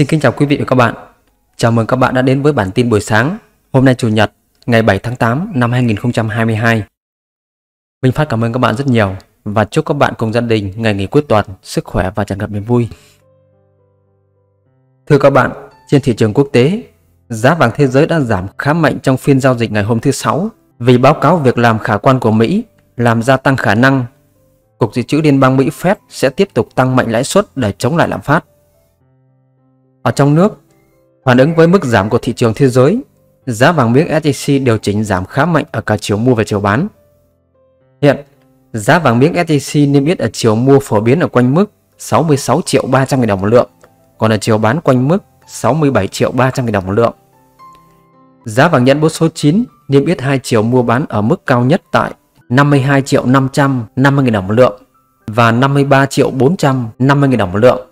Xin kính chào quý vị và các bạn. Chào mừng các bạn đã đến với bản tin buổi sáng hôm nay Chủ nhật ngày 7 tháng 8 năm 2022. Minh Phát cảm ơn các bạn rất nhiều và chúc các bạn cùng gia đình ngày nghỉ cuối tuần sức khỏe và tràn ngập niềm vui. Thưa các bạn, trên thị trường quốc tế, giá vàng thế giới đã giảm khá mạnh trong phiên giao dịch ngày hôm thứ Sáu vì báo cáo việc làm khả quan của Mỹ làm gia tăng khả năng Cục Dự trữ Liên bang Mỹ Fed sẽ tiếp tục tăng mạnh lãi suất để chống lại lạm phát. Ở trong nước, phản ứng với mức giảm của thị trường thế giới, giá vàng miếng SJC điều chỉnh giảm khá mạnh ở cả chiều mua và chiều bán. Hiện, giá vàng miếng SJC niêm yết ở chiều mua phổ biến ở quanh mức 66.300.000 đồng một lượng, còn ở chiều bán quanh mức 67.300.000 đồng một lượng. Giá vàng nhẫn 4 số 9 niêm yết hai chiều mua bán ở mức cao nhất tại 52.550.000 đồng một lượng và 53.450.000 đồng một lượng.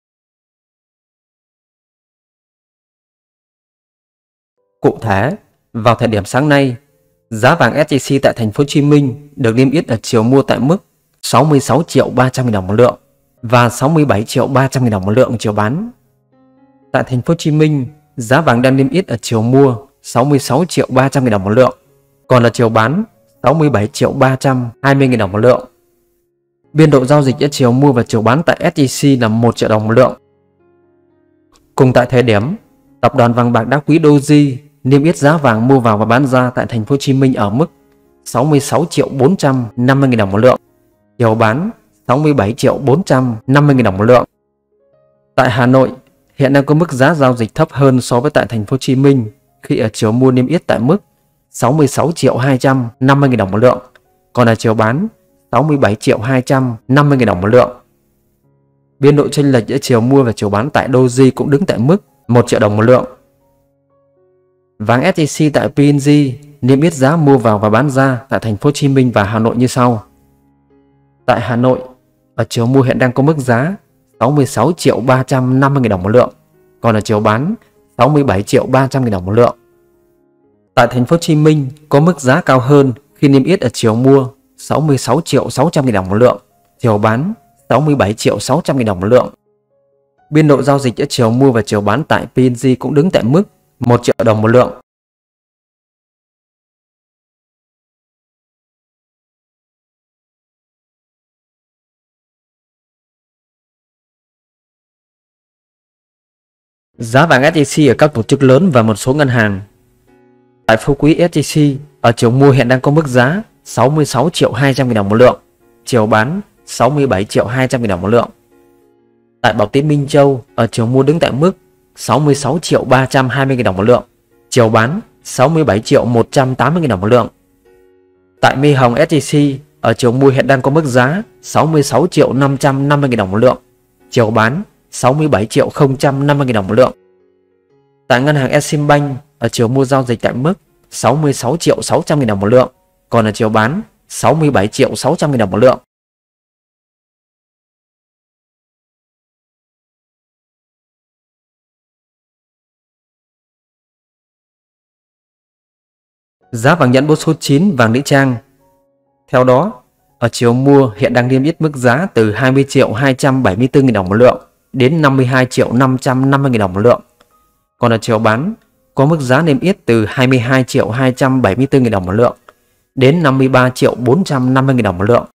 Cụ thể, vào thời điểm sáng nay, giá vàng SJC tại thành phố Hồ Chí Minh được niêm yết ở chiều mua tại mức 66.300.000 đồng một lượng và 67.300.000 đồng một lượng chiều bán. Tại thành phố Hồ Chí Minh, giá vàng đang niêm yết ở chiều mua 66.300.000 đồng một lượng, còn ở chiều bán 67.320.000 đồng một lượng. Biên độ giao dịch ở chiều mua và chiều bán tại SJC là 1 triệu đồng một lượng. Cùng tại thời điểm, Tập đoàn vàng bạc đá quý Doji niêm yết giá vàng mua vào và bán ra tại thành phố Hồ Chí Minh ở mức 66.450.000 đồng một lượng, chiều bán 67.450.000 đồng một lượng. Tại Hà Nội, hiện đang có mức giá giao dịch thấp hơn so với tại thành phố Hồ Chí Minh khi ở chiều mua niêm yết tại mức 66.250.000 đồng một lượng, còn ở chiều bán 67.250.000 đồng một lượng. Biên độ chênh lệch giữa chiều mua và chiều bán tại Doji cũng đứng tại mức 1 triệu đồng một lượng. Vàng SJC tại PNG niêm yết giá mua vào và bán ra tại thành phố Hồ Chí Minh và Hà Nội như sau. Tại Hà Nội, ở chiều mua hiện đang có mức giá 66.350.000 đồng một lượng, còn ở chiều bán 67.300.000 đồng một lượng. Tại thành phố Hồ Chí Minh có mức giá cao hơn khi niêm yết ở chiều mua 66.600.000 đồng một lượng, chiều bán 67.600.000 đồng một lượng. Biên độ giao dịch ở chiều mua và chiều bán tại PNG cũng đứng tại mức 1 triệu đồng một lượng. Giá vàng SJC ở các tổ chức lớn và một số ngân hàng. Tại Phú Quý SJC, ở chiều mua hiện đang có mức giá 66.200.000 đồng một lượng, chiều bán 67.200.000 đồng một lượng. Tại Bảo Tín Minh Châu, ở chiều mua đứng tại mức 66.320.000 đồng một lượng, chiều bán 67.180.000 đồng một lượng. Tại My Hồng SJC, ở chiều mua hiện đang có mức giá 66.550.000 đồng một lượng, chiều bán 67.050.000 đồng một lượng. Tại ngân hàng Eximbank, ở chiều mua giao dịch tại mức 66.600.000 đồng một lượng, còn ở chiều bán 67.600.000 đồng một lượng. Giá vàng nhẫn 4 số 9 vàng nữ trang. Theo đó, ở chiều mua hiện đang niêm yết mức giá từ 20.274.000 đồng một lượng đến 52.550.000 đồng một lượng. Còn ở chiều bán có mức giá niêm yết từ 22.274.000 đồng một lượng đến 53.450.000 đồng một lượng.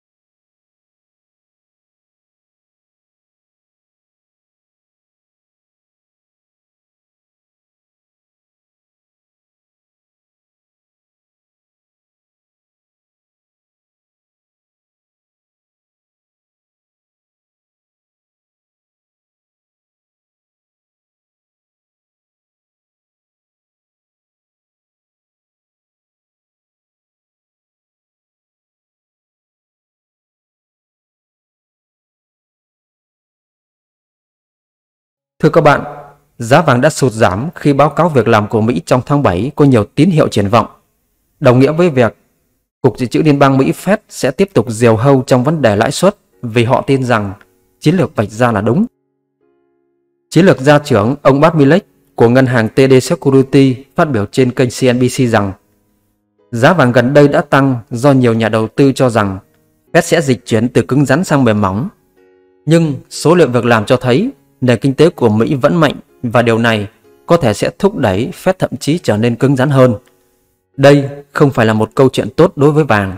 Thưa các bạn, giá vàng đã sụt giảm khi báo cáo việc làm của Mỹ trong tháng 7 có nhiều tín hiệu triển vọng, đồng nghĩa với việc Cục Dự trữ Liên bang Mỹ Fed sẽ tiếp tục diều hâu trong vấn đề lãi suất vì họ tin rằng chiến lược vạch ra là đúng. Chiến lược gia trưởng ông Bart Millett của ngân hàng TD Security phát biểu trên kênh CNBC rằng giá vàng gần đây đã tăng do nhiều nhà đầu tư cho rằng Fed sẽ dịch chuyển từ cứng rắn sang mềm mỏng. Nhưng số liệu việc làm cho thấy nền kinh tế của Mỹ vẫn mạnh và điều này có thể sẽ thúc đẩy Fed thậm chí trở nên cứng rắn hơn. Đây không phải là một câu chuyện tốt đối với vàng.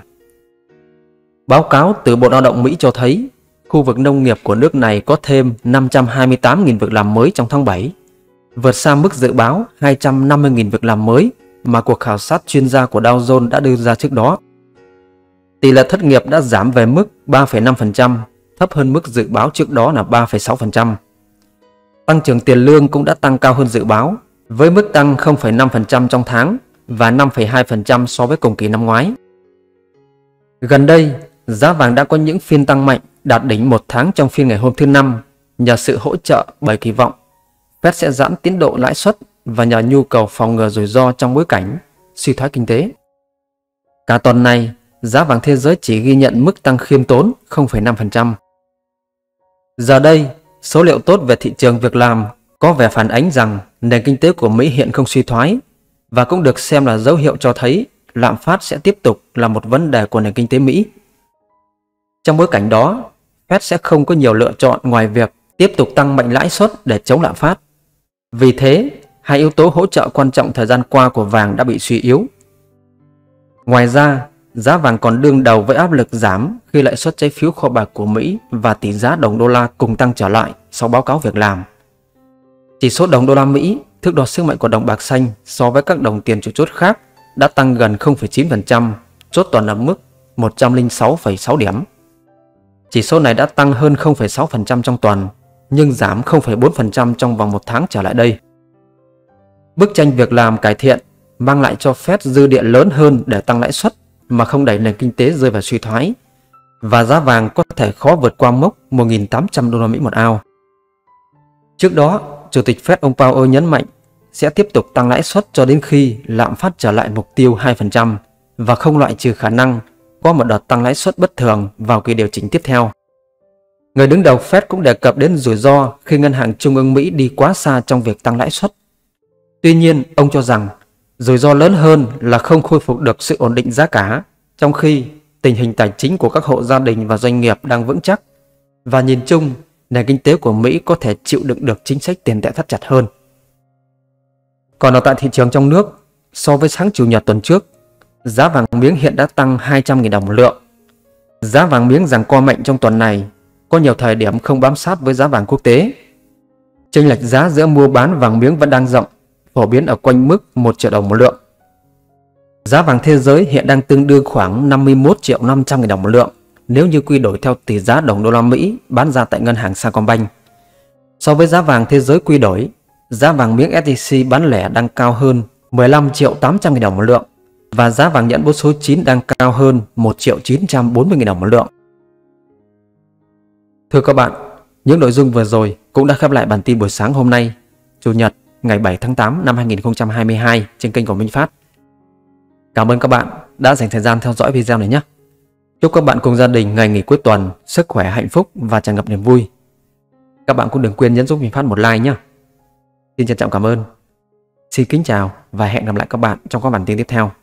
Báo cáo từ Bộ Lao động Mỹ cho thấy khu vực nông nghiệp của nước này có thêm 528.000 việc làm mới trong tháng 7, vượt xa mức dự báo 250.000 việc làm mới mà cuộc khảo sát chuyên gia của Dow Jones đã đưa ra trước đó. Tỷ lệ thất nghiệp đã giảm về mức 3,5%, thấp hơn mức dự báo trước đó là 3,6%. Tăng trưởng tiền lương cũng đã tăng cao hơn dự báo, với mức tăng 0,5% trong tháng và 5,2% so với cùng kỳ năm ngoái. Gần đây, giá vàng đã có những phiên tăng mạnh đạt đỉnh một tháng trong phiên ngày hôm thứ Năm nhờ sự hỗ trợ bởi kỳ vọng Fed sẽ giãn tiến độ lãi suất và nhờ nhu cầu phòng ngừa rủi ro trong bối cảnh suy thoái kinh tế. Cả tuần này, giá vàng thế giới chỉ ghi nhận mức tăng khiêm tốn 0,5%. Giờ đây, số liệu tốt về thị trường việc làm có vẻ phản ánh rằng nền kinh tế của Mỹ hiện không suy thoái và cũng được xem là dấu hiệu cho thấy lạm phát sẽ tiếp tục là một vấn đề của nền kinh tế Mỹ. Trong bối cảnh đó, Fed sẽ không có nhiều lựa chọn ngoài việc tiếp tục tăng mạnh lãi suất để chống lạm phát. Vì thế, hai yếu tố hỗ trợ quan trọng thời gian qua của vàng đã bị suy yếu. Ngoài ra, giá vàng còn đương đầu với áp lực giảm khi lãi suất trái phiếu kho bạc của Mỹ và tỷ giá đồng đô la cùng tăng trở lại sau báo cáo việc làm. Chỉ số đồng đô la Mỹ, thước đo sức mạnh của đồng bạc xanh so với các đồng tiền chủ chốt khác, đã tăng gần 0,9%, chốt tuần ở mức 106,6 điểm. Chỉ số này đã tăng hơn 0,6% trong tuần, nhưng giảm 0,4% trong vòng một tháng trở lại đây. Bức tranh việc làm cải thiện mang lại cho Fed dư địa lớn hơn để tăng lãi suất mà không đẩy nền kinh tế rơi vào suy thoái, và giá vàng có thể khó vượt qua mốc 1.800 đô la Mỹ một ao. Trước đó, Chủ tịch Fed ông Powell nhấn mạnh sẽ tiếp tục tăng lãi suất cho đến khi lạm phát trở lại mục tiêu 2% và không loại trừ khả năng có một đợt tăng lãi suất bất thường vào kỳ điều chỉnh tiếp theo. Người đứng đầu Fed cũng đề cập đến rủi ro khi Ngân hàng Trung ương Mỹ đi quá xa trong việc tăng lãi suất. Tuy nhiên, ông cho rằng rủi ro lớn hơn là không khôi phục được sự ổn định giá cả, trong khi tình hình tài chính của các hộ gia đình và doanh nghiệp đang vững chắc, và nhìn chung, nền kinh tế của Mỹ có thể chịu đựng được chính sách tiền tệ thắt chặt hơn. Còn ở tại thị trường trong nước, so với sáng Chủ nhật tuần trước, giá vàng miếng hiện đã tăng 200.000 đồng một lượng. Giá vàng miếng giằng co mạnh trong tuần này có nhiều thời điểm không bám sát với giá vàng quốc tế. Chênh lệch giá giữa mua bán vàng miếng vẫn đang rộng, phổ biến ở quanh mức 1 triệu đồng một lượng. Giá vàng thế giới hiện đang tương đương khoảng 51.500.000 đồng một lượng nếu như quy đổi theo tỷ giá đồng đô la Mỹ bán ra tại ngân hàng Sacombank. So với giá vàng thế giới quy đổi, giá vàng miếng SJC bán lẻ đang cao hơn 15.800.000 đồng một lượng và giá vàng nhẫn bút số 9 đang cao hơn 1.940.000 đồng một lượng. Thưa các bạn, những nội dung vừa rồi cũng đã khép lại bản tin buổi sáng hôm nay, Chủ nhật ngày 7 tháng 8 năm 2022 trên kênh của Minh Phát. Cảm ơn các bạn đã dành thời gian theo dõi video này nhé. Chúc các bạn cùng gia đình ngày nghỉ cuối tuần sức khỏe, hạnh phúc và tràn ngập niềm vui. Các bạn cũng đừng quên nhấn giúp Minh Phát một like nhé. Xin trân trọng cảm ơn. Xin kính chào và hẹn gặp lại các bạn trong các bản tin tiếp theo.